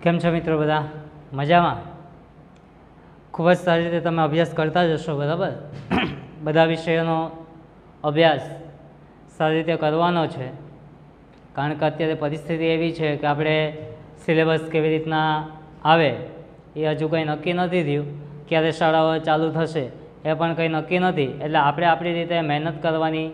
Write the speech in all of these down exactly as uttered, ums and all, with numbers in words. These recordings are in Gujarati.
કેમ છો મિત્રો? બધા મજામાં? ખૂબ જ સારી રીતે તમે અભ્યાસ કરતા જશો, બરાબર? બધા વિષયોનો અભ્યાસ સારી રીતે કરવાનો છે, કારણ કે અત્યારે પરિસ્થિતિ એવી છે કે આપણે સિલેબસ કેવી રીતના આવે એ હજુ કંઈ નક્કી નથી થયું. ક્યારે શાળાઓ ચાલુ થશે એ પણ કંઈ નક્કી નથી. એટલે આપણે આપણી રીતે મહેનત કરવાની,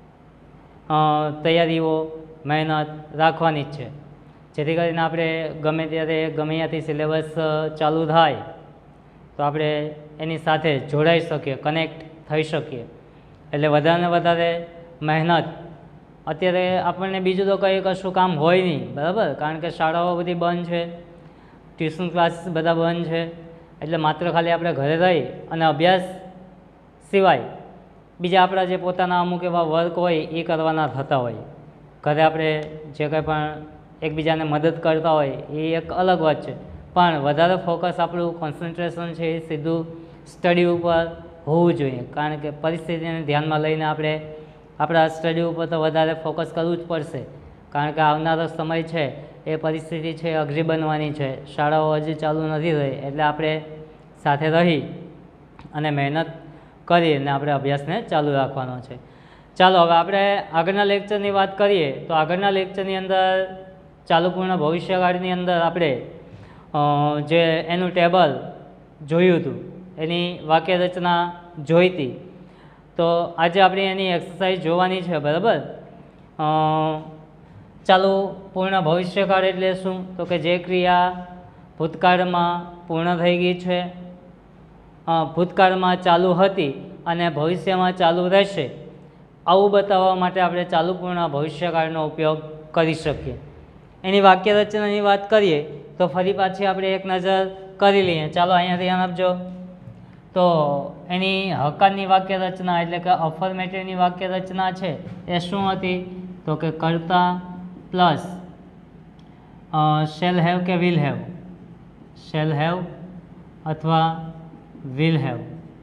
તૈયારીઓ મહેનત રાખવાની જ છે, જેથી કરીને આપણે ગમે ત્યારે ગમે ત્યાંથી સિલેબસ ચાલુ થાય તો આપણે એની સાથે જોડાઈ શકીએ, કનેક્ટ થઈ શકીએ. એટલે વધારે ને વધારે મહેનત. અત્યારે આપણને બીજું તો કંઈ કશું કામ હોય નહીં, બરાબર? કારણ કે શાળાઓ બધી બંધ છે, ટ્યુશન ક્લાસીસ બધા બંધ છે. એટલે માત્ર ખાલી આપણે ઘરે રહી અને અભ્યાસ સિવાય બીજા આપણા જે પોતાના અમુક એવા વર્ક હોય એ કરવાના થતા હોય. ઘરે આપણે જે કંઈ પણ એકબીજાને મદદ કરતા હોય એ એક અલગ વાત છે, પણ વધારે ફોકસ આપણું કોન્સન્ટ્રેશન છે એ સીધું સ્ટડી ઉપર હોવું જોઈએ. કારણ કે પરિસ્થિતિને ધ્યાનમાં લઈને આપણે આપણા સ્ટડી ઉપર તો વધારે ફોકસ કરવું જ પડશે, કારણ કે આવનારો સમય છે એ પરિસ્થિતિ છે અઘરી બનવાની છે. શાળાઓ હજી ચાલુ નથી થઈ, એટલે આપણે સાથે રહી અને મહેનત કરી અને આપણે અભ્યાસને ચાલુ રાખવાનો છે. ચાલો હવે આપણે આગળના લેક્ચરની વાત કરીએ તો આગળના લેક્ચરની અંદર ચાલુ પૂર્ણ ભવિષ્યકાળની અંદર આપણે જે એનું ટેબલ જોયું હતું, એની વાક્ય રચના જોઈ હતી. તો આજે આપણે એની એક્સરસાઇઝ જોવાની છે, બરાબર? ચાલુ પૂર્ણ ભવિષ્યકાળ એટલે શું? તો કે જે ક્રિયા ભૂતકાળમાં પૂર્ણ થઈ ગઈ છે, ભૂતકાળમાં ચાલુ હતી અને ભવિષ્યમાં ચાલુ રહેશે, આવું બતાવવા માટે આપણે ચાલુ પૂર્ણ ભવિષ્યકાળનો ઉપયોગ કરી શકીએ. એની વાક્ય રચનાની વાત કરીએ તો ફરી પાછી આપણે એક નજર કરી લઈએ. ચાલો અહીંયા ધ્યાન આપજો. તો એની હકારની વાક્ય રચના એટલે કે અફર્મેટિવની વાક્ય રચના છે એ શું હતી? તો કે કર્તા પ્લસ શેલ હેવ કે વિલ હેવ, શેલ હેવ અથવા વિલ હેવ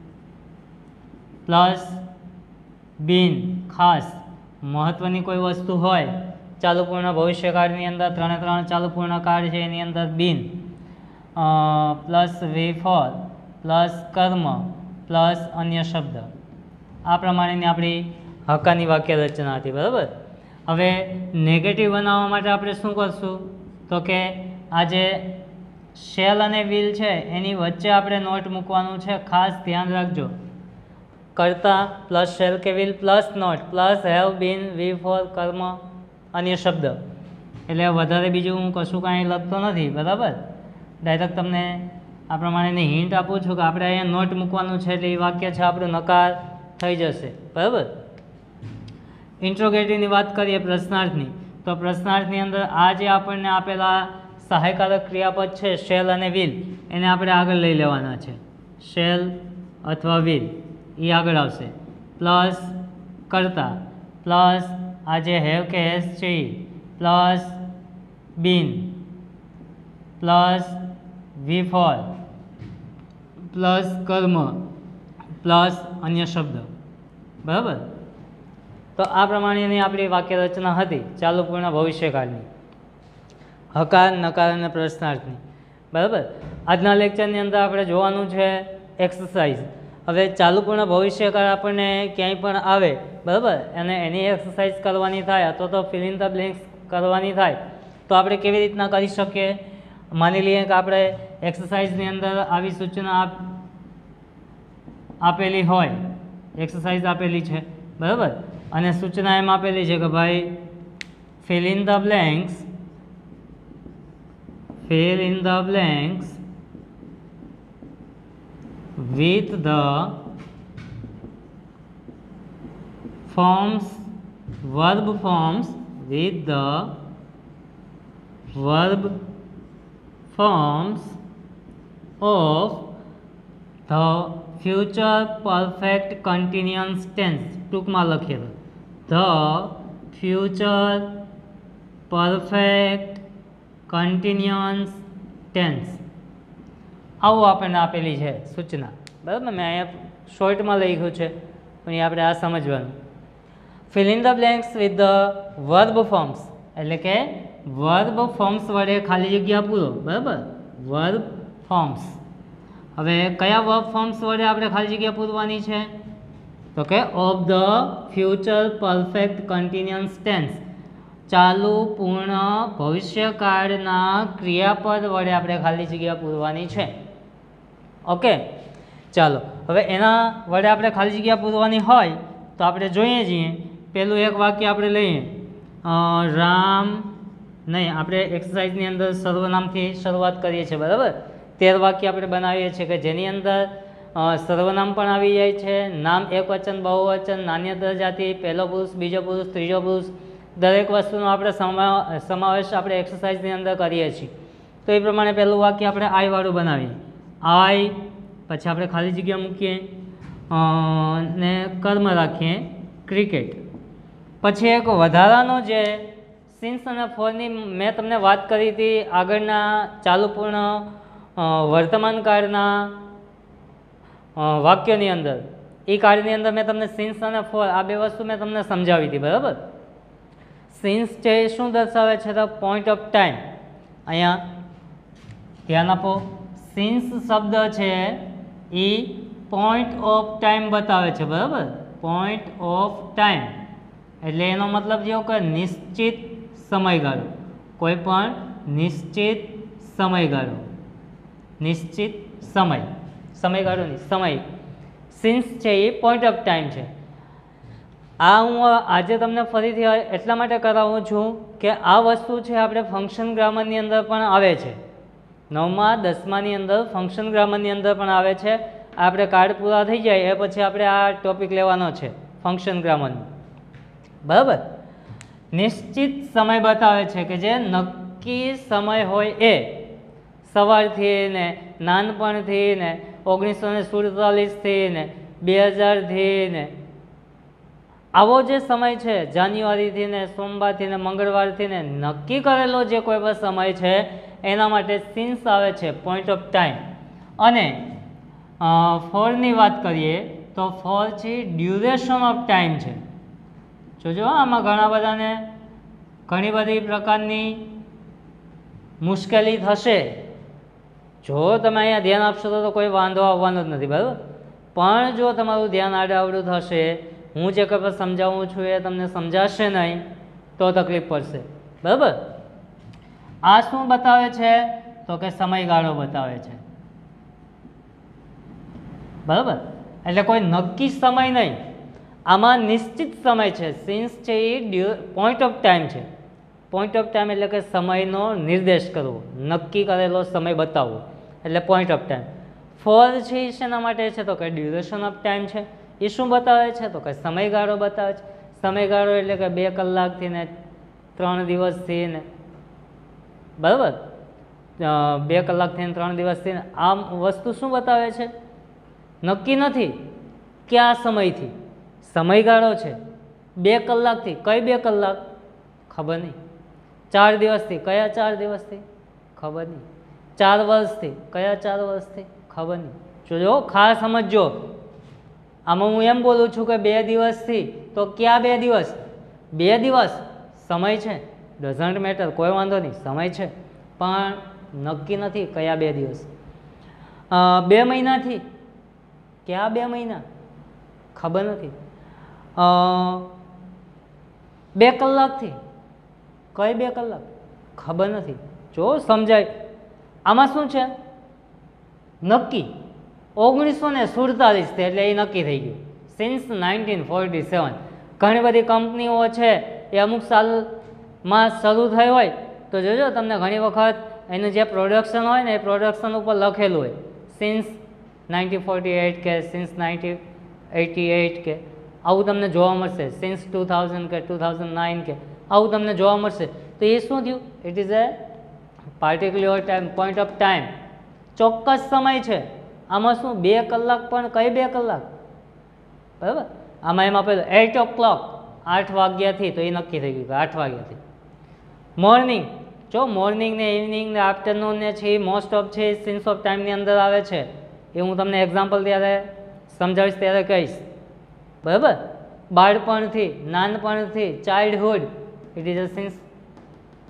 પ્લસ બીન. ખાસ મહત્ત્વની કોઈ વસ્તુ હોય ચાલુ પૂર્ણ ભવિષ્યકાળની અંદર, ત્રણે ત્રણ ચાલુ પૂર્ણ કાળ છે એની અંદર been plus V four plus કર્મ પ્લસ અન્ય શબ્દ. આ પ્રમાણેની આપણી હકાની વાક્ય રચના હતી, બરાબર? હવે નેગેટિવ બનાવવા માટે આપણે શું કરશું? તો કે આ જે શેલ અને વિલ છે એની વચ્ચે આપણે નોટ મૂકવાનું છે. ખાસ ધ્યાન રાખજો. કર્તા પ્લસ શેલ કે will plus not plus have been V four કર્મ અન્ય શબ્દ. એટલે વધારે બીજું હું કશું કાંઈ લખતો નથી, બરાબર? ડાયરેક્ટ તમને આ પ્રમાણેની હિન્ટ આપું છું કે આપણે અહીંયા નોટ મૂકવાનું છે એટલે એ વાક્ય છે આપણું નકાર થઈ જશે, બરાબર? ઇન્ટ્રોગેટિવની વાત કરીએ પ્રશ્નાર્થની, તો પ્રશ્નાર્થની અંદર આ જે આપણને આપેલા સહાયકારક ક્રિયાપદ છે શેલ અને વિલ, એને આપણે આગળ લઈ લેવાના છે. શેલ અથવા વિલ એ આગળ આવશે, પ્લસ કર્તા પ્લસ આ જે હેવ કે હેઝ છે એ plus been plus V four plus કર્મ પ્લસ અન્ય શબ્દ, બરાબર? તો આ પ્રમાણેની આપણી વાક્ય રચના હતી ચાલુ પૂર્ણ ભવિષ્યકાળની, હકાર, નકાર અને પ્રશ્નાર્થની, બરાબર? આજના લેક્ચરની અંદર આપણે જોવાનું છે એક્સરસાઇઝ. હવે ચાલુ પૂર્ણ ભવિષ્યકાળ આપણને ક્યાંય પણ આવે, બરાબર, અને એની એક્સરસાઇઝ કરવાની થાય અથવા તો ફિલ ઇન ધ બ્લેન્ક્સ કરવાની થાય તો આપણે કેવી રીતના કરી શકીએ? માની લઈએ કે આપણે એક્સરસાઇઝની અંદર આવી સૂચના આપેલી હોય, એક્સરસાઇઝ આપેલી છે, બરાબર, અને સૂચના એમ આપેલી છે કે ભાઈ fill in the blanks fill in the blanks with the forms, verb forms, with the verb forms of the future perfect continuous tense. ટૂંકમાં લખેલું the future perfect continuous tense, આવું આપણને આપેલી છે સૂચના, બરાબર? મેં અહીંયા શોર્ટમાં લખ્યું છે પણ એ આપણે આ સમજવાનું. Fill in the blanks with the verb forms એટલે કે વર્બ ફોર્મ્સ વડે ખાલી જગ્યા પૂરો, બરાબર, વર્બ ફોર્મ્સ. હવે કયા વર્બ ફોર્મ્સ વડે આપણે ખાલી જગ્યા પૂરવાની છે? તો કે of the future perfect continuous tense, ચાલુ પૂર્ણ ભવિષ્યકાળના ક્રિયાપદ વડે આપણે ખાલી જગ્યા પૂરવાની છે. ઓકે, ચાલો હવે એના વડે આપણે ખાલી જગ્યા પૂરવાની હોય તો આપણે જોઈએ છીએ. પહેલું એક વાક્ય આપણે લઈએ, રામ નહીં, આપણે એક્સરસાઇઝની અંદર સર્વનામથી શરૂઆત કરીએ છીએ, બરાબર. તેર વાક્ય આપણે બનાવીએ છીએ કે જેની અંદર સર્વનામ પણ આવી જાય છે, નામ એક વચન, બહુવચન, નાન્યતર જાતિ, પહેલો પુરુષ, બીજો પુરુષ, ત્રીજો પુરુષ, દરેક વસ્તુનો આપણે સમાવેશ આપણે એક્સરસાઇઝની અંદર કરીએ છીએ. તો એ પ્રમાણે પહેલું વાક્ય આપણે આઈ વાળું બનાવીએ. આઈ, પછી આપણે ખાલી જગ્યા મૂકીએ ને કર્મ રાખીએ ક્રિકેટ. પછી એક વધારાનો જે સિન્સ અને ફોરની મેં તમને વાત કરી હતી આગળના ચાલુ પૂર્ણ વર્તમાન કાળના વાક્યોની અંદર, એ કાળની અંદર મેં તમને સિન્સ અને ફોર આ બે વસ્તુ મેં તમને સમજાવી હતી, બરાબર. સિન્સ છે એ શું દર્શાવે છે? તો પોઈન્ટ ઓફ ટાઈમ. અહીંયા ધ્યાન આપો, સિન્સ શબ્દ છે એ પોઈન્ટ ઓફ ટાઈમ બતાવે છે, બરાબર. પોઈન્ટ ઓફ ટાઈમ એટલે એનો મતલબ જેવો કે નિશ્ચિત સમયગાળો, કોઈ પણ નિશ્ચિત સમયગાળો, નિશ્ચિત સમય, સમયગાળો નહીં, સમય. સિન્સ છે એ પોઈન્ટ ઓફ ટાઈમ છે. આ હું આજે તમને ફરીથી એટલા માટે કરાવું છું કે આ વસ્તુ છે આપણે ફંક્શન ગ્રામરની અંદર પણ આવે છે, નવમા દસમાની અંદર ફંક્શન ગ્રામરની અંદર પણ આવે છે. આપણે કાર્ડ પૂરા થઈ જાય એ પછી આપણે આ ટોપિક લેવાનો છે ફંક્શન ગ્રામરનો, બરાબર. નિશ્ચિત સમય બતાવે છે કે જે નક્કી સમય હોય એ, સવારથી ને નાનપણથી ને ઓગણીસો ને સુડતાલીસથી ને બે હજારથી ને આવો જે સમય છે, જાન્યુઆરીથી ને સોમવારથી ને મંગળવારથી ને નક્કી કરેલો જે કોઈ પણ સમય છે એના માટે સિન્સ આવે છે, પોઈન્ટ ઓફ ટાઈમ. અને ફોરની વાત કરીએ તો ફોર છે ડ્યુરેશન ઓફ ટાઈમ છે. જોજો આમાં ઘણા બધાને ઘણી બધી પ્રકારની મુશ્કેલી થશે. જો તમે અહીંયા ધ્યાન આપશો તો કોઈ વાંધો આવવાનો જ નથી, બરાબર. પણ જો તમારું ધ્યાન આડાઅવડું થશે, હું જે કંઈ પણ સમજાવું છું એ તમને સમજાશે નહીં તો તકલીફ પડશે, બરાબર. આ શું બતાવે છે? તો કે સમયગાળો બતાવે છે, બરાબર. એટલે કોઈ નક્કી સમય નહીં, આમાં નિશ્ચિત સમય છે. સિન્સ છે એ પોઈન્ટ ઓફ ટાઈમ છે. પોઈન્ટ ઓફ ટાઈમ એટલે કે સમયનો નિર્દેશ કરવો, નક્કી કરેલો સમય બતાવવો, એટલે પોઈન્ટ ઓફ ટાઈમ. ફોર છે એ શેના માટે છે? તો કે ડ્યુરેશન ઓફ ટાઈમ છે. એ શું બતાવે છે? તો કે સમયગાળો બતાવે છે. સમયગાળો એટલે કે બે કલાકથી ને ત્રણ દિવસથી ને, બરાબર, બે કલાકથી ને ત્રણ દિવસથી ને આ વસ્તુ શું બતાવે છે? નક્કી નથી કયા સમયથી, સમયગાળો છે. બે કલાકથી, કઈ બે કલાક ખબર નહીં. ચાર દિવસથી, કયા ચાર દિવસથી ખબર નહીં. ચાર વર્ષથી, કયા ચાર વર્ષથી ખબર નહીં. જોજો ખાસ સમજજો, આમાં હું એમ બોલું છું કે બે દિવસથી, તો ક્યાં બે દિવસ? બે દિવસ સમય છે, ડઝન્ટ મેટર, કોઈ વાંધો નહીં, સમય છે, પણ નક્કી નથી કયા બે દિવસ. બે મહિનાથી, ક્યાં બે મહિના ખબર નથી. બે કલાકથી, કઈ બે કલાક ખબર નથી. જો સમજાય આમાં શું છે? નક્કી ઓગણીસો ને સુડતાલીસથી, એટલે એ નક્કી થઈ ગયું. Since nineteen forty seven. ઘણી બધી કંપનીઓ છે એ અમુક સાલમાં શરૂ થઈ હોય તો જોજો તમને ઘણી વખત એનું જે પ્રોડક્શન હોય ને એ પ્રોડક્શન ઉપર લખેલું હોય સિન્સ નાઇન્ટીન ફોર્ટી એઇટ કે સિન્સ નાઇન્ટીન એટી એઇટ કે આવું તમને જોવા મળશે. સિન્સ ટુ થાઉઝન્ડ કે ટુ થાઉઝન્ડ નાઇન કે આવું તમને જોવા મળશે. તો એ શું થયું? It is a particular time, point of time, ચોક્કસ સમય છે. આમાં શું બે કલાક, પણ કઈ બે કલાક, બરાબર. આમાં એમાં પેલું એટ ઓ ક્લોક, આઠ વાગ્યાથી, તો એ નક્કી થઈ ગયું કે આઠ વાગ્યાથી. મોર્નિંગ, જો મોર્નિંગ ને ઇવનિંગ ને આફ્ટરનૂન ને છે મોસ્ટ ઓફ છે સિન્સ ઓફ ટાઈમની અંદર આવે છે. એ હું તમને એક્ઝામ્પલ ત્યારે સમજાવીશ ત્યારે કહીશ, બરાબર. બાળપણથી, નાનપણથી, childhood, it is a since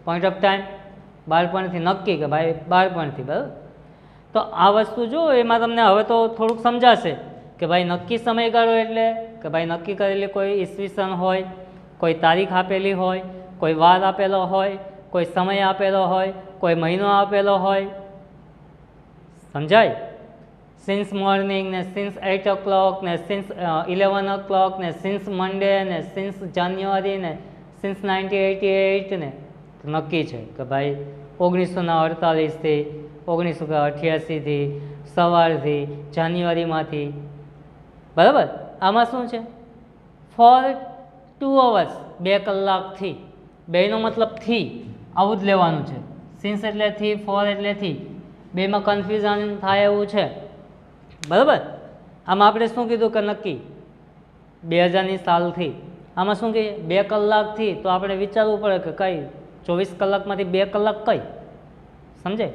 point of time બાળપણથી નક્કી કે ભાઈ બાળપણથી, બરાબર. તો આ વસ્તુ જો એમાં તમને હવે તો થોડુંક સમજાશે કે ભાઈ નક્કી સમયગાળો એટલે કે ભાઈ નક્કી કરેલી કોઈ ઈસવીસન હોય, કોઈ તારીખ આપેલી હોય, કોઈ વાર આપેલો હોય, કોઈ સમય આપેલો હોય, કોઈ મહિનો આપેલો હોય. સમજાય? સિન્સ મોર્નિંગ ને સિન્સ એટ ઓ ક્લોક ને સિન્સ ઇલેવન ઓ ક્લોક ને સિન્સ મંડે ને સિન્સ જાન્યુઆરી ને સિન્સ નાઇન્ટીન એટી એઇટ ને નક્કી છે કે ભાઈ ઓગણીસો ને અડતાલીસથી ઓગણીસો અઠ્યાસીથી સવારથી જાન્યુઆરીમાંથી, બરાબર. આમાં શું છે? ફોર ટુ અવર્સ, બે કલાકથી. બેનો મતલબ થી, આવું જ લેવાનું છે. સિન્સ એટલે થી, ફોર એટલે થી. બેમાં કન્ફ્યુઝન થાય એવું છે, બરાબર. આમાં આપણે શું કીધું કે નક્કી બે હજારની સાલથી. આમાં શું કહીએ? બે કલાકથી. તો આપણે વિચારવું પડે કે કઈ ચોવીસ કલાકમાંથી બે કલાક કઈ, સમજાય?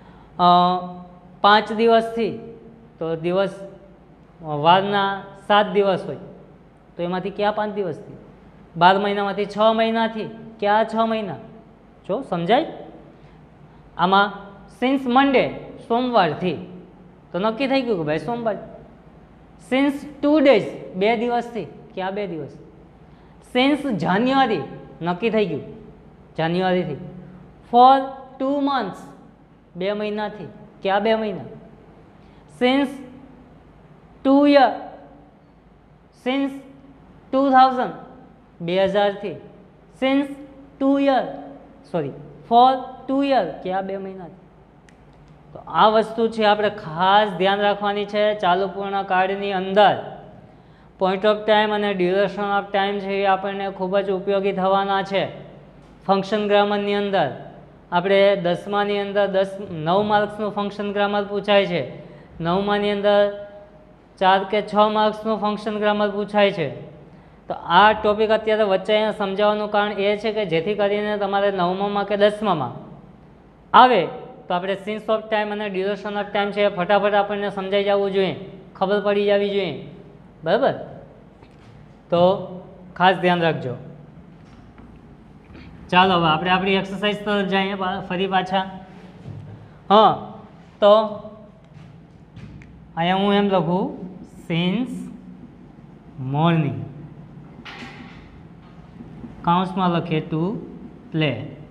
પાંચ દિવસથી, તો દિવસ વારના સાત દિવસ હોય તો એમાંથી ક્યાં પાંચ દિવસથી? બાર મહિનામાંથી છ મહિનાથી ક્યાં છ મહિના? જો સમજાય? આમાં સિન્સ મંડે, સોમવારથી, તો નક્કી થઈ ગયું કે ભાઈ સોમવાર. સિન્સ ટુ ડેઝ, બે દિવસથી, ક્યાં બે દિવસ? સિન્સ જાન્યુઆરી, નક્કી થઈ ગયું જાન્યુઆરીથી. ફોર ટુ મંથ્સ, બે મહિનાથી, ક્યાં બે મહિના? Since two year, since two thousand, બે હજારથી. Since two year sorry for two year, ક્યાં બે મહિનાથી? તો આ વસ્તુ છે આપણે ખાસ ધ્યાન રાખવાની છે. ચાલુ પૂર્ણ કાળની અંદર પોઈન્ટ ઓફ ટાઈમ અને ડ્યુરેશન ઓફ ટાઈમ છે એ આપણને ખૂબ જ ઉપયોગી થવાના છે. ફંક્શન ગ્રામરની અંદર આપણે દસમાની અંદર દસ નવ માર્ક્સનું ફંક્શન ગ્રામર પૂછાય છે. નવમાની અંદર ચાર કે છ માર્ક્સનું ફંક્શન ગ્રામર પૂછાય છે. તો આ ટોપિક અત્યારે વચ્ચે અહીંયા સમજાવવાનું કારણ એ છે કે જેથી કરીને તમારે નવમામાં કે દસમામાં આવે તો આપણે સિન્સ ઓફ ટાઈમ અને ડ્યુરેશન ઓફ ટાઈમ છે એ ફટાફટ આપણને સમજાઈ જવું જોઈએ, ખબર પડી જવી જોઈએ, બરાબર. તો ખાસ ધ્યાન રાખજો. ચાલો હવે આપણે આપણી એક્સરસાઇઝ તો જઈએ ફરી પાછા. હા, તો અહીંયા હું એમ લખું સિન્સ મોર્નિંગ, કાઉન્સમાં લખીએ ટુ પ્લે.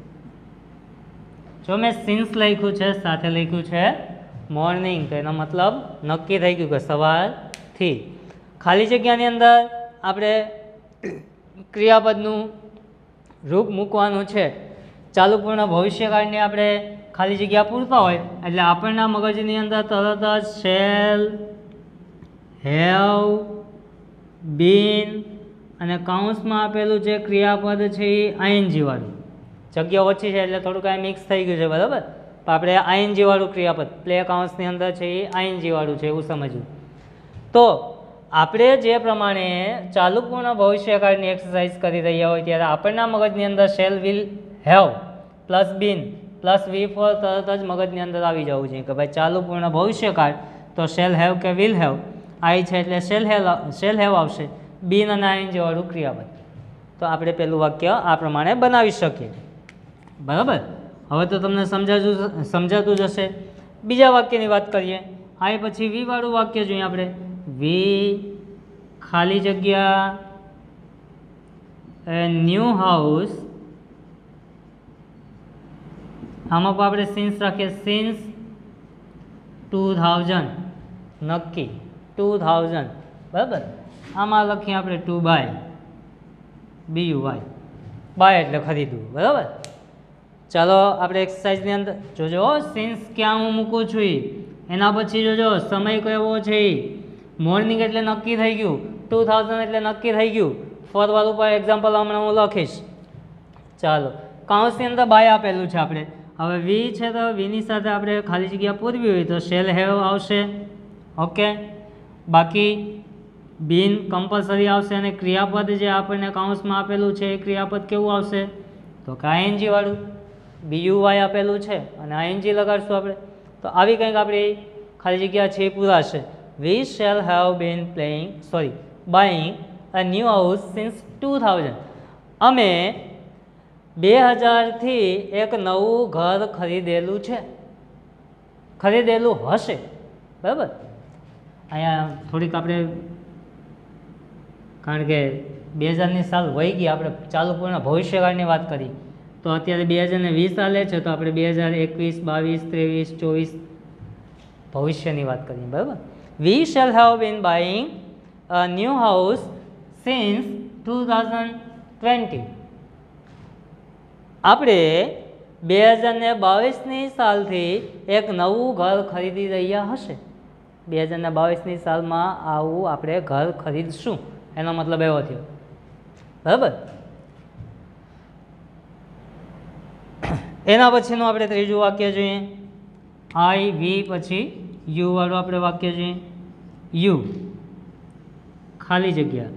જો મેં સિન્સ લખ્યું છે સાથે લખ્યું છે મોર્નિંગ, તો એનો મતલબ નક્કી થઈ ગયું કે સવારથી. ખાલી જગ્યાની અંદર આપણે ક્રિયાપદનું રૂપ મૂકવાનું છે. ચાલુ પૂર્ણ ભવિષ્યકાળની આપણે ખાલી જગ્યા પૂરતા હોય એટલે આપણના મગજની અંદર તરત જ શેલ, હેવ, બીન અને કાઉન્સમાં આપેલું જે ક્રિયાપદ છે એ આઈએનજી વાળું. જગ્યા ઓછી છે એટલે થોડુંક આ મિક્સ થઈ ગયું છે, બરાબર. તો આપણે આઈએનજી વાળું ક્રિયાપદ પ્લે કાઉન્સની અંદર છે એ આઈએનજી વાળું છે એવું સમજવું. તો આપણે જે પ્રમાણે ચાલુ પૂર્ણ ભવિષ્યકાળની એક્સરસાઇઝ કરી રહ્યા હોય ત્યારે આપણના મગજની અંદર shall, will, have plus been plus V four તરત જ મગજની અંદર આવી જવું જોઈએ કે ભાઈ ચાલુ પૂર્ણ ભવિષ્યકાળ તો શેલ હેવ કે વિલ હેવ. આઈ છે એટલે શેલ હેવ શેલ હેવ આવશે, બીન અને આઈએનજી વાળું ક્રિયાપદ. તો આપણે પેલું વાક્ય આ પ્રમાણે બનાવી શકીએ, બરાબર. હવે તો તમને સમજાતું સમજાતું જ હશે. બીજા વાક્યની વાત કરીએ. આ પછી વી વાળું વાક્ય જોઈએ આપણે. વી ખાલી જગ્યા ન્યૂ હાઉસ, આમાં પણ આપણે સિન્સ રાખીએ સિન્સ ટુ થાઉઝન્ડ, નક્કી ટુ થાઉઝન્ડ, બરાબર. આમાં લખીએ આપણે to buy, B U Y, buy એટલે ખરીદવું, બરાબર. ચાલો આપણે એક્સરસાઇઝની અંદર જોજો સિન્સ ક્યાં હું મૂકું છું એના પછી જોજો સમય કયો છે. મોર્નિંગ એટલે નક્કી થઈ ગયું, ટુ થાઉઝન્ડ એટલે નક્કી થઈ ગયું. ફોર વાળું પર એક્ઝામ્પલ હમણાં હું લખીશ. ચાલો કાઉન્સની અંદર બાય આપેલું છે આપણે. હવે વી છે તો વીની સાથે આપણે ખાલી જગ્યા પૂરવી હોય તો શેલ હેવ આવશે, ઓકે. બાકી બીન કમ્પલસરી આવશે અને ક્રિયાપદ જે આપણને કાઉન્સમાં આપેલું છે એ ક્રિયાપદ કેવું આવશે તો કે આઈએનજી વાળું. બીયુ વાય આપેલું છે અને આઈએનજી લગાડશું આપણે. તો આવી કંઈક આપણી ખાલી જગ્યા છે એ પૂરાશે. We shall have been playing sorry buying a new house since two thousand. અમે બે હજારથી એક નવું ઘર ખરીદેલું છે, ખરીદેલું હશે, બરાબર. અહીંયા થોડીક આપણે, કારણ કે બે હજારની સાલ વહી ગઈ, આપણે ચાલુ પૂર્ણ ભવિષ્યકાળની વાત કરી, તો અત્યારે બે હજાર ને વીસ ચાલે છે, તો આપણે બે હજાર એકવીસ બાવીસ ત્રેવીસ ચોવીસ ભવિષ્યની વાત કરીએ, બરાબર. We shall have been buying a new house since two thousand twenty. આપણે બે હજાર ને બાવીસની સાલથી એક નવું ઘર ખરીદી રહ્યા હશે. બે હજાર ને બાવીસની સાલમાં આવું આપણે ઘર ખરીદશું, એનો મતલબ એવો થયો, બરાબર. એના પછીનું આપણે ત્રીજું વાક્ય જોઈએ, આઈ વી પછી યુ વાળું આપણે વાક્ય જોઈએ. યુ ખાલી જગ્યા,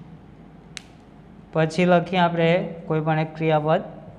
પછી લખીએ આપણે કોઈ પણ એક ક્રિયાપદ,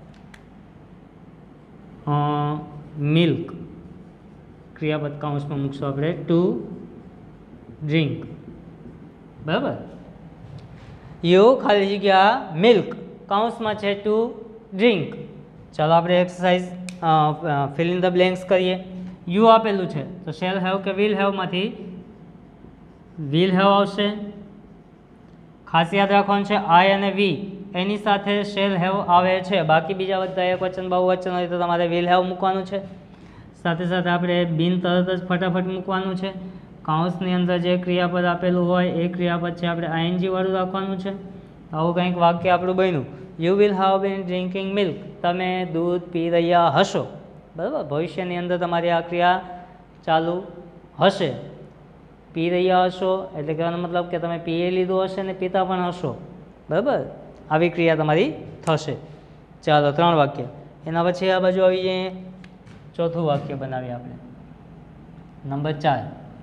મિલ્ક, ક્રિયાપદ કાઉન્સમાં મૂકશું આપણે, ટુ ડ્રિંક, બરાબર. યુ ખાલી જગ્યા મિલ્ક, કાઉન્સમાં છે ટુ ડ્રિંક. ચાલો આપણે exercise fill in the blanks કરીએ. યુ આપેલું છે તો શેલ હેવ કે વિલ હેવમાંથી વિલ હેવ આવશે. ખાસ યાદ રાખવાનું છે આઈ અને વી એની સાથે શેલ હેવ આવે છે, બાકી બીજા બધા એક વચન બહુવચન હોય તો તમારે વિલ હેવ મૂકવાનું છે. સાથે સાથે આપણે બિન તરત જ ફટાફટ મૂકવાનું છે. કાઉન્સની અંદર જે ક્રિયાપદ આપેલું હોય એ ક્રિયાપદ છે આપણે આઈએનજી વાળું રાખવાનું છે. આવું કંઈક વાક્ય આપણું બન્યું, you will have been drinking milk, તમે દૂધ પી રહ્યા હશો, બરાબર. ભવિષ્યની અંદર તમારી આ ક્રિયા ચાલુ હશે. પી રહ્યા હશો એટલે કહેવાનો મતલબ કે તમે પી લીધું હશે ને પીતા પણ હશો, બરાબર. આવી ક્રિયા તમારી થશે. ચાલો ત્રણ વાક્ય. એના પછી આ બાજુ આવી જઈએ, ચોથું વાક્ય બનાવીએ આપણે, નંબર ચાર,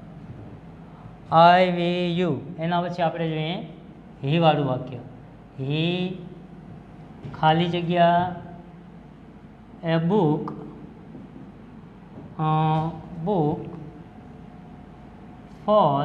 આઈ વી યુ. એના પછી આપણે જોઈએ હી વાળું વાક્ય. હી ખાલી જગ્યા a book, book for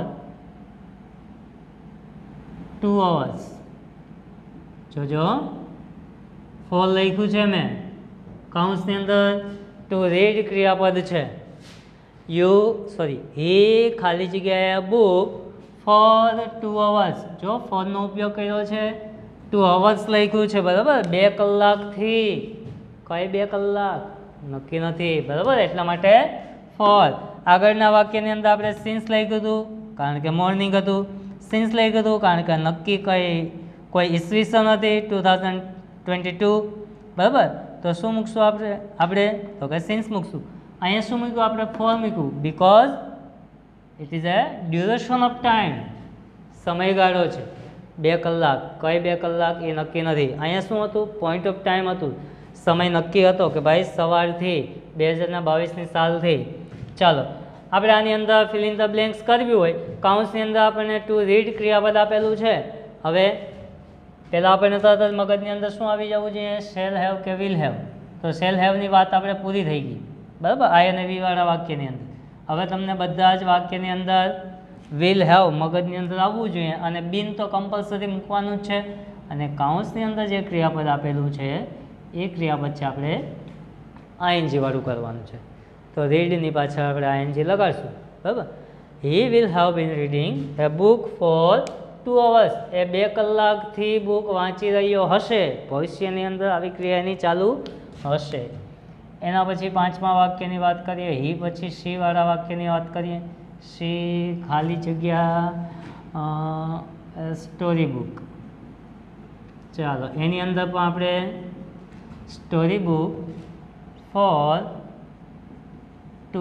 two hours. જોજો ફોર લખ્યું છે મેં, કાઉન્સની અંદર ટુ રીડ ક્રિયાપદ છે. યુ સોરી હી ખાલી જગ્યાએ બુક ફોર ટુ અવર્સ. જો ફોરનો ઉપયોગ કર્યો છે, ટુ અવર્સ લખ્યું છે, બરાબર. બે કલાકથી, કઈ બે કલાક નક્કી નથી, બરાબર. એટલા માટે ફોર. આગળના વાક્યની અંદર આપણે સિન્સ લખ્યું હતું કારણ કે મોર્નિંગ હતું, સિન્સ લખ્યું હતું કારણ કે નક્કી કઈ કોઈ ઈસવીસન હતી ટુ થાઉઝન્ડ ટ્વેન્ટી ટુ, બરાબર. તો શું મૂકશું આપણે આપણે તો કે સિન્સ મૂકશું. અહીંયા શું મૂક્યું આપણે? ફોર મૂક્યું, because it is a duration of time, સમયગાળો છે બે કલાક. કઈ બે કલાક એ નક્કી નથી. અહીંયા શું હતું? પોઈન્ટ ઓફ ટાઈમ હતું, સમય નક્કી હતો કે ભાઈ સવારથી બે હજાર બાવીસની સાલથી. ચાલો આપણે આની અંદર ફિલ ઇન ધ બ્લેન્ક્સ કરવી હોય, કાઉન્સની અંદર આપણને ટુ રીડ ક્રિયાપદ આપેલું છે. હવે પહેલાં આપણને તરત જ મગજની અંદર શું આવી જવું જોઈએ? શેલ હેવ કે વિલ હેવ. તો શેલ હેવની વાત આપણે પૂરી થઈ ગઈ, બરાબર, આઈ અને વી વાળા વાક્યની અંદર. હવે તમને બધા જ વાક્યની અંદર વિલ હેવ મગજની અંદર આવવું જોઈએ, અને બિન તો કમ્પલસરી મૂકવાનું જ છે. અને કાઉન્સની અંદર જે ક્રિયાપદ આપેલું છે એ ક્રિયાપદ છે આપણે આઈએનજી વાળું કરવાનું છે. તો રીડની પાછળ આપણે આઈએનજી લગાડશું, બરાબર. He will have been reading a book for two hours. એ બે કલાકથી બુક વાંચી રહ્યો હશે. ભવિષ્યની અંદર આવી ક્રિયા એની ચાલુ હશે. એના પછી પાંચમા વાક્યની વાત કરીએ, હી પછી સી વાળા વાક્યની વાત કરીએ. સી ખાલી જગ્યા સ્ટોરી બુક. ચાલો એની અંદર પણ આપણે story book for two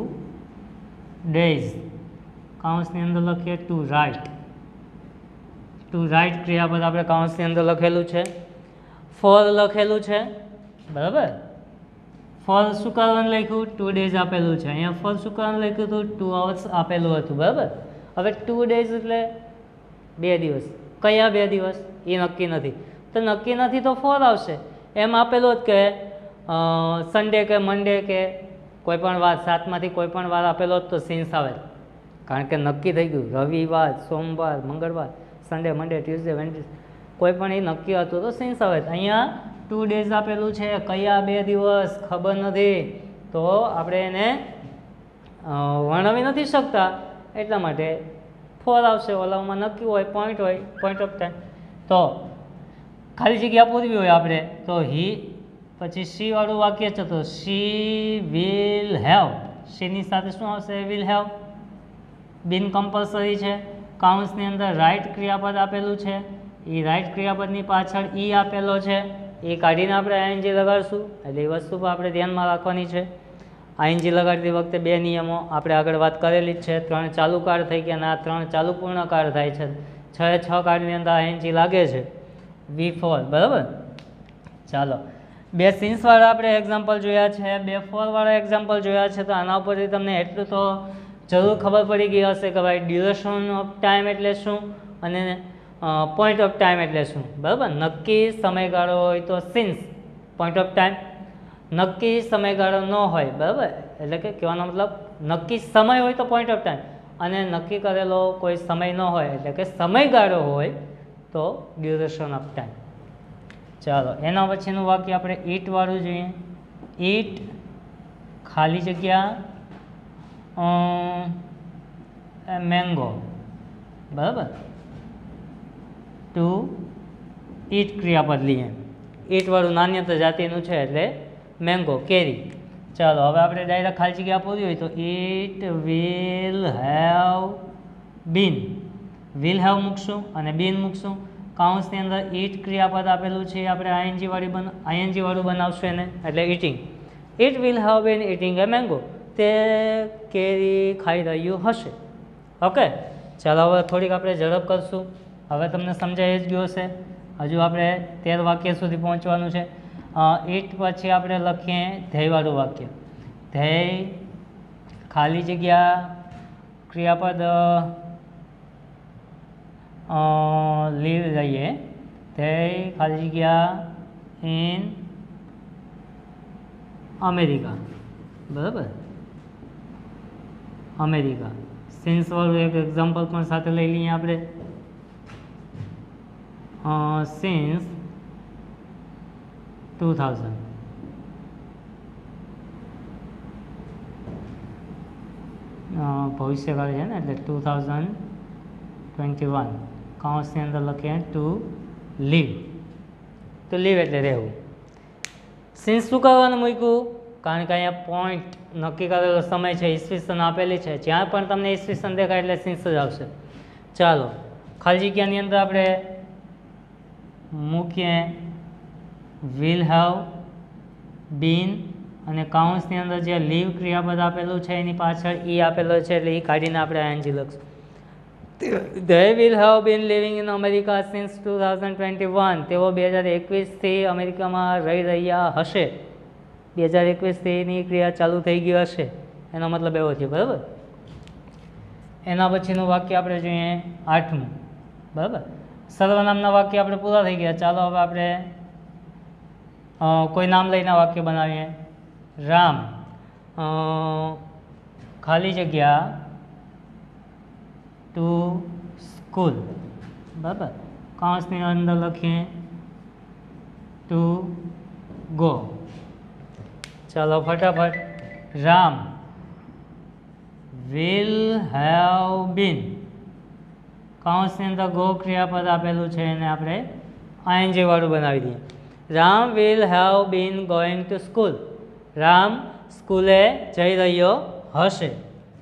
days, કાઉન્સની અંદર લખીએ ટુ રાઇટ. ટુ રાઇટ ક્રિયાપદ આપણે કાઉન્સની અંદર લખેલું છે, ફોર લખેલું છે, બરાબર. ફોર શું કરવાનું લખ્યું? ટુ ડેઝ આપેલું છે. અહીંયા ફોર શું કરવાનું લખ્યું હતું? ટુ અવર્સ આપેલું હતું, બરાબર. હવે ટુ ડેઝ એટલે બે દિવસ. કયા બે દિવસ એ નક્કી નથી, તો નક્કી નથી તો ફોર આવશે. એમ આપેલું જ કે સન્ડે કે મંડે કે કોઈ પણ વાર, સાતમાંથી કોઈ પણ વાર આપેલો જ તો સિન્સ આવે, કારણ કે નક્કી થઈ ગયું. રવિવાર, સોમવાર, મંગળવાર, સન્ડે, મંડે, ટ્યુઝડે, વેન્સડે કોઈ પણ એ નક્કી હતું તો સિન્સ આવે. અહીંયા ટુ ડેઝ આપેલું છે, કયા બે દિવસ ખબર નથી, તો આપણે એને વર્ણવી નથી શકતા, એટલા માટે ફોર આવશે. ઓલામાં નક્કી હોય, પોઈન્ટ હોય, પોઈન્ટ ઓફ ટાઈમ. તો ખાલી જગ્યા પૂરવી હોય આપણે તો હી, પછી સી વાળું વાક્ય છે તો સી વિલ હેવ, સીની સાથે શું આવશે? Will have. બિન કમ્પલસરી છે. કાઉન્સની અંદર રાઈટ ક્રિયાપદ આપેલું છે, એ રાઈટ ક્રિયાપદની પાછળ ઈ આપેલો છે, એ કાઢીને આપણે આઈએનજી લગાડશું. એટલે એ વસ્તુ પણ આપણે ધ્યાનમાં રાખવાની છે. આઈએનજી લગાડતી વખતે બે નિયમો આપણે આગળ વાત કરેલી જ છે. ત્રણ ચાલુ કાળ થઈ ગયા અને આ ત્રણ ચાલુ પૂર્ણ કાળ થાય છે. છ એ છ કાળની અંદર આઈએનજી લાગે છે. વી ફોર, બરાબર. ચાલો, બે સિન્સવાળા આપણે એક્ઝામ્પલ જોયા છે, બે ફોરવાળા એક્ઝામ્પલ જોયા છે. તો આના ઉપરથી તમને એટલું તો જરૂર ખબર પડી ગઈ હશે કે ભાઈ ડ્યુરેશન ઓફ ટાઈમ એટલે શું અને પોઈન્ટ ઓફ ટાઈમ એટલે શું, બરાબર. નક્કી સમયગાળો હોય તો સિન્સ પોઈન્ટ ઓફ ટાઈમ, નક્કી સમયગાળો ન હોય, બરાબર, એટલે કે કહેવાનો મતલબ નક્કી સમય હોય તો પોઈન્ટ ઓફ ટાઈમ, અને નક્કી કરેલો કોઈ સમય ન હોય એટલે કે સમયગાળો હોય તો ડ્યુરેશન ઓફ ટાઈમ. ચાલો, એના પછીનું વાક્ય આપણે ઈટ વાળું જોઈએ. ઈટ ખાલી જગ્યા મેંગો, બરાબર. ટુ ઈટ ક્રિયાપદ લઈએ. ઈટ વાળું નાન્યતા જાતિનું છે એટલે મેંગો, કેરી. ચાલો, હવે આપણે ડાયરેક્ટ ખાલી જગ્યા પૂરી હોય તો it will have been, will have મૂકશું અને બીન મૂકશું. કાઉન્સની અંદર ઈટ ક્રિયાપદ આપેલું છે, આપણે આઈએનજી વાળી બન આઈએનજી વાળું બનાવશું એને, એટલે eating. It will have been eating a mango, તે કેરી ખાઈ રહ્યું હશે. ઓકે, ચાલો હવે થોડીક આપણે ઝડપ કરશું. હવે તમને સમજાઈ જ ગયું હશે. હજુ આપણે તેર વાક્ય સુધી પહોંચવાનું છે. ઈટ પછી આપણે લખીએ ધ્યેયવાળું વાક્ય. ધ્યેય ખાલી જગ્યા ક્રિયાપદ લીવ લઈએ. ધ્યેય ખાલી જગ્યા ઇન અમેરિકા, બરાબર, અમેરિકા. સિન્સવાળું એક એક્ઝામ્પલ પણ સાથે લઈ લઈએ આપણે. સિન્સ ટુ થાઉઝન્ડ, ભવિષ્યકાળ છે ને, એટલે ટુ થાઉઝન્ડ ટ્વેન્ટી વન. કાઉન્સની અંદર લખીએ ટુ લીવ. ટુ લીવ એટલે રહેવું. સિન્સ શું કરવાનું મૂક્યું? કારણ કે અહીંયા પોઈન્ટ નક્કી કરેલો સમય છે, ઈસવીસન આપેલી છે. જ્યાં પણ તમને ઈસવીસન દેખાય એટલે સિન્સ જ આવશે. ચાલો, ખાલી જગ્યાની અંદર આપણે મૂકીએ વિલ હેવ બીન, અને કાઉન્સની અંદર જે લીવ ક્રિયાપદ આપેલું છે એની પાછળ ઈ આપેલો છે એટલે એ કાઢીને આપણે આઈએનજી લખશું. They will have been living in America since two thousand twenty one. તેઓ બે હજાર એકવીસથી અમેરિકામાં રહી રહ્યા હશે. બે હજાર એકવીસથી એની ક્રિયા ચાલુ થઈ ગઈ હશે, એનો મતલબ એવો છે, બરાબર. એના પછીનું વાક્ય આપણે જોઈએ આઠમું, બરાબર. સર્વનામના વાક્ય આપણે પૂરા થઈ ગયા. ચાલો હવે આપણે કોઈ નામ લઈને વાક્ય બનાવીએ. રામ ખાલી જગ્યા ટુ સ્કૂલ, બરાબર. કાઉન્સની અંદર લખીએ ટુ ગો. ચાલો ફટાફટ. રામ વિલ હેવ બીન, કાઉન્સની અંદર ગો ક્રિયાપદ આપેલું છે એને આપણે આઈએનજી વાળું બનાવી દઈએ. Ram will have been going to school. રામ સ્કૂલે જઈ રહ્યો હશે.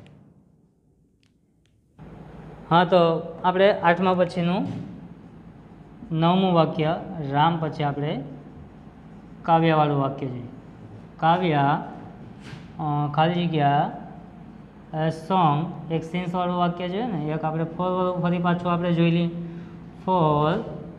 હા, તો આપણે આઠમા પછીનું નવમું વાક્ય રામ પછી આપણે કાવ્યાવાળું વાક્ય જોઈએ. કાવ્યા ખાલી જગ્યા સોંગ, એક સિન્સવાળું વાક્ય જોઈએ ને, એક આપણે ફોર વાળું ફરી પાછું આપણે જોઈ લઈએ. ફોર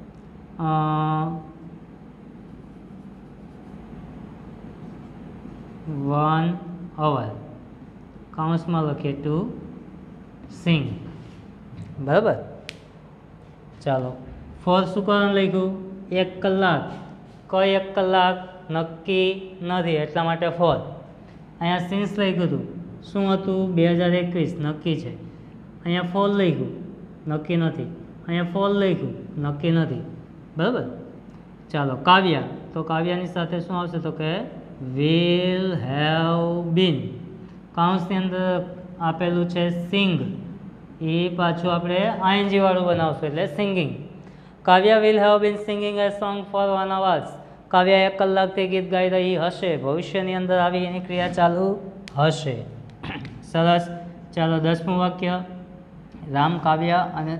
વન અવર, કાઉન્સમાં લખીએ ટુ સિંગ, બરાબર. ચાલો, ફોર શું કરવાનું લખ્યું? એક કલાક. કઈ એક કલાક નક્કી નથી, એટલા માટે ફોર. અહીંયા સિન્સ લખ્યું હતું, શું હતું? બે હજાર એકવીસ, નક્કી છે. અહીંયા ફોર લખ્યું, નક્કી નથી. અહીંયા ફોર લખ્યું, નક્કી નથી, બરાબર. ચાલો, કાવ્યા, તો તો કાવ્યાની સાથે શું આવશે તો કે વિલ હેવ બીન. કાઉન્સની અંદર આપેલું છે સિંગ, એ પાછું આપણે આઈએનજી વાળું બનાવશું એટલે singing. Kavya will have been singing a song for one hours. કાવ્યા એક કલાકથી ગીત ગાઈ રહી હશે, ભવિષ્યની અંદર આવી એની ક્રિયા ચાલુ હશે. સરસ. ચાલો દસમું વાક્ય, રામ, કાવ્યા અને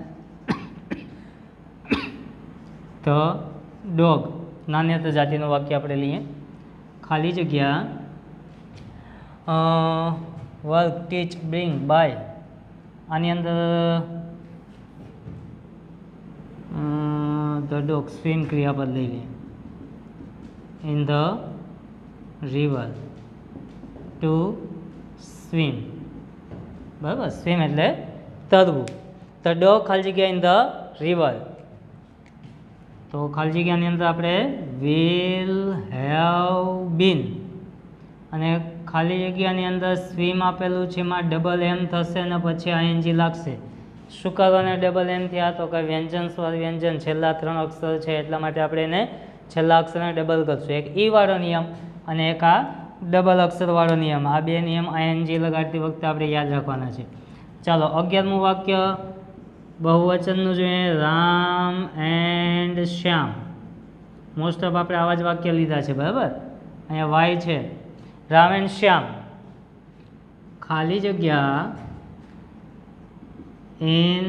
ધ ડોગ. નાન્યતા જાતિનું વાક્ય આપણે લઈએ. ખાલી જગ્યા વર્ક, ટીચ, બ્રિંગ, બાય. આની અંદર ધ ડોગ સ્વિમ ક્રિયાપદ લઈ લઈએ. In the river, to swim. બરાબર, સ્વિમ એટલે તરવું. ધ ડોગ ખાલી જગ્યા ઇન ધ રિવર. તો ખાલી જગ્યાની અંદર આપણે વિલ હેવ બીન અને ખાલી જગ્યાની અંદર સ્વિમ આપેલું છે, એમાં ડબલ એમ થશે અને પછી આઈએનજી લાગશે. શું કરવાને ડબલ એમ થયા તો કે વ્યંજન સ્વર વ્યંજન છેલ્લા ત્રણ અક્ષર છે એટલા માટે આપણે એને છેલ્લા અક્ષરને ડબલ કરશું. એક ઈ વાળો નિયમ અને એક આ ડબલ અક્ષરવાળો નિયમ. આ બે નિયમ આઈએનજી લગાડતી વખતે આપણે યાદ રાખવાના છે. ચાલો અગિયારમું વાક્ય બહુવચનનું જોઈએ, Ram and Shyam. Most of આપણે આવા જ વાક્ય લીધા છે. બરાબર, અહીંયા વાય છે. રામ એન્ડ શ્યામ ખાલી જગ્યા ઇન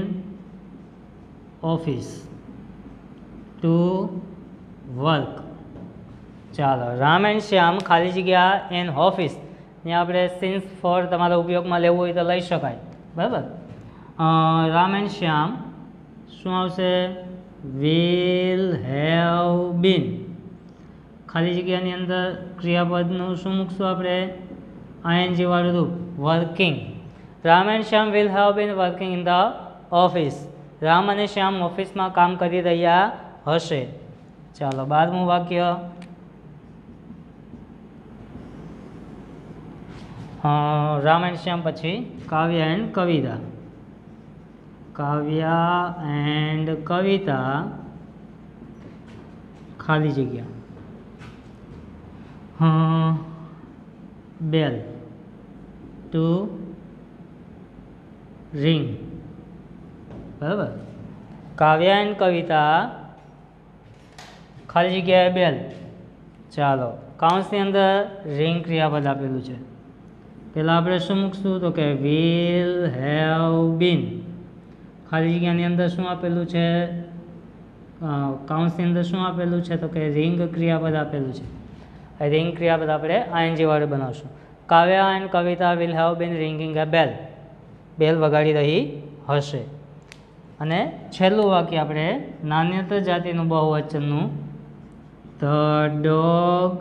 ઓફિસ ટુ વર્ક. ચાલો, રામ એન્ડ શ્યામ ખાલી જગ્યા ઇન ઓફિસ. ત્યાં આપણે સિન્સ ફોર તમારા ઉપયોગમાં લેવું હોય તો લઈ શકાય. બરાબર, રામ એન્ડ શ્યામ શું આવશે? Will have been. ખાલી જગ્યાની અંદર ક્રિયાપદનું શું મૂકશું આપણે? આઈએનજી વાળું રૂપ, working. Ram and Shyam will have been working in the office. Ram અને શ્યામ ઓફિસમાં કામ કરી રહ્યા હશે. ચાલો બારમું વાક્ય, રામ એન્ડ શ્યામ પછી કાવ્યા એન્ડ કવિતા. કાવ્યા એન્ડ કવિતા ખાલી જગ્યા બેલ, ટુ રિંગ. બરાબર, કાવ્યા એન્ડ કવિતા ખાલી જગ્યાએ બેલ. ચાલો કાઉન્સની અંદર રિંગ ક્રિયાપદ આપેલું છે. પહેલાં આપણે શું મૂકશું તો કે વિલ હેવ બીન. ખાલી જગ્યાની અંદર શું આપેલું છે? કાઉન્સની અંદર શું આપેલું છે તો કે રિંગ ક્રિયાપદ આપેલું છે. રિંગ ક્રિયાપદ આપણે આઈએનજી વાળું બનાવશું. Kavya and Kavita will have been ringing a bell. Bell વગાડી રહી હશે. અને છેલ્લું વાક્ય આપણે નાન્યતર જાતિનું બહુવચનનું, the dog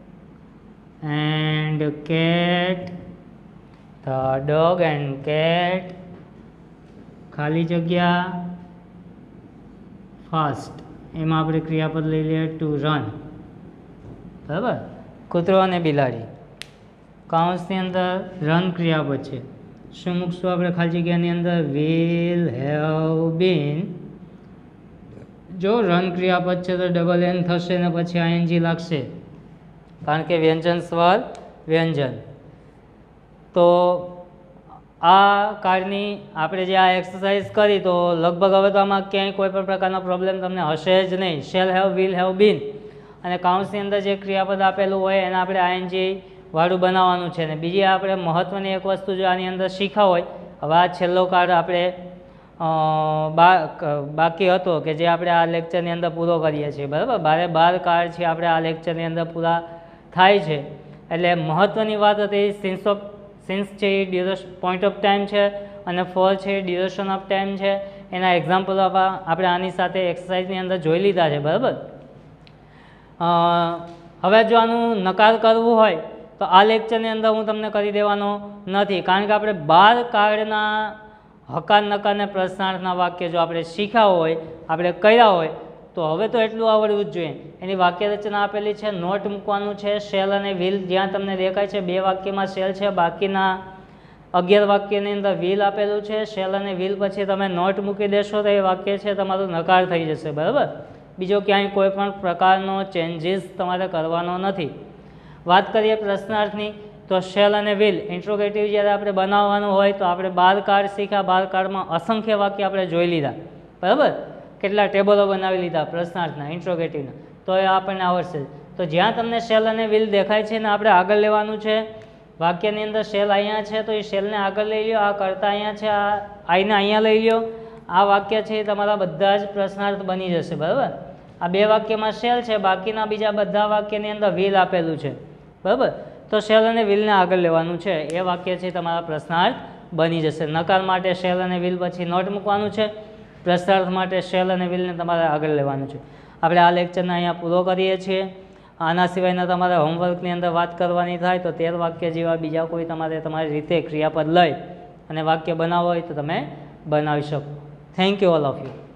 and cat. The dog and cat ખાલી જગ્યા ફાસ્ટ. એમાં આપણે ક્રિયાપદ લઈ લઈએ ટુ રન. બરાબર, કૂતરો અને બિલાડી. કાઉન્સની અંદર રન ક્રિયાપદ છે. શું મૂકશું આપણે ખાલી જગ્યાની અંદર? Will have been. જો રન ક્રિયાપદ છે તો ડબલ એન થશે ને પછી આઈએનજી લાગશે, કારણ કે વ્યંજન સ્વર વ્યંજન. તો આ કાર્ડની આપણે જે આ એક્સરસાઇઝ કરી તો લગભગ હવે તો આમાં ક્યાંય કોઈ પણ પ્રકારનો પ્રોબ્લેમ તમને હશે જ નહીં. Shall have, will have been અને કાઉન્સની અંદર જે ક્રિયાપદ આપેલું હોય એને આપણે આઈએનજી વાળું બનાવવાનું છે. ને બીજી આપણે મહત્ત્વની એક વસ્તુ જો આની અંદર શીખા હોય, હવે આ છેલ્લો કાર્ડ આપણે બાકી હતો કે જે આપણે આ લેક્ચરની અંદર પૂરો કરીએ છીએ. બરાબર, બારે બાર કાર્ડ છે આપણે આ લેક્ચરની અંદર પૂરા થાય છે. એટલે મહત્ત્વની વાત હતી સિન્સ ઓફ સિન્સ છે એ ડ્યુરેશન પોઈન્ટ ઓફ ટાઈમ છે અને ફોર છે એ ડ્યુરેશન ઓફ ટાઈમ છે. એના એક્ઝામ્પલ આપણે આની સાથે એક્સરસાઇઝની અંદર જોઈ લીધા છે. બરાબર, હવે જો આનું નકાર કરવું હોય તો આ લેક્ચરની અંદર હું તમને કરી દેવાનો નથી, કારણ કે આપણે બાર કાર્ડના હકાર નકાર અને પ્રશ્નાર્થના વાક્ય જો આપણે શીખ્યા હોય, આપણે કર્યા હોય તો હવે તો એટલું આવડવું જ જોઈએ. એની વાક્ય રચના આપેલી છે, નોટ મૂકવાનું છે. શેલ અને વિલ જ્યાં તમને દેખાય છે બે વાક્યમાં શેલ છે, બાકીના અગિયાર વાક્યની અંદર વિલ આપેલું છે. શેલ અને વિલ પછી તમે નોટ મૂકી દેશો તો એ વાક્ય છે તમારું નકાર થઈ જશે. બરાબર, બીજો ક્યાંય કોઈ પણ પ્રકારનો ચેન્જીસ તમારે કરવાનો નથી. વાત કરીએ પ્રશ્નાર્થની, તો શેલ અને વિલ ઇન્ટ્રોગેટિવ જ્યારે આપણે બનાવવાનું હોય તો આપણે બાર કાર્ડ શીખ્યા. બાર કાર્ડમાં અસંખ્ય વાક્ય આપણે જોઈ લીધા, બરાબર. કેટલા ટેબલો બનાવી લીધા પ્રશ્નાર્થના, ઇન્ટ્રોગેટિવના, તો એ આપણને આવડશે. તો જ્યાં તમને શેલ અને વિલ દેખાય છે ને આપણે આગળ લેવાનું છે. વાક્યની અંદર શેલ અહીંયા છે તો એ શેલને આગળ લઈ લો, આ કર્તા અહીંયા છે, આ આઈને અહીંયા લઈ લો. આ વાક્ય છે એ તમારા બધા જ પ્રશ્નાર્થ બની જશે, બરાબર. આ બે વાક્યમાં શેલ છે, બાકીના બીજા બધા વાક્યની અંદર વિલ આપેલું છે, બરાબર. તો શેલ અને વિલને આગળ લેવાનું છે, એ વાક્ય છે તમારા પ્રશ્નાર્થ બની જશે. નકાર માટે શેલ અને વિલ પછી નોટ મૂકવાનું છે. પ્રશ્નાર્થ માટે શેલ અને વિલને તમારે આગળ લેવાનું છે. આપણે આ લેક્ચરને અહીંયા પૂરો કરીએ છીએ. આના સિવાયના તમારે હોમવર્કની અંદર વાત કરવાની થાય તો તેર વાક્ય જેવા બીજા કોઈ તમારે તમારી રીતે ક્રિયાપદ લઈ અને વાક્ય બનાવવો હોય તો તમે બનાવી શકો. Thank you all of you.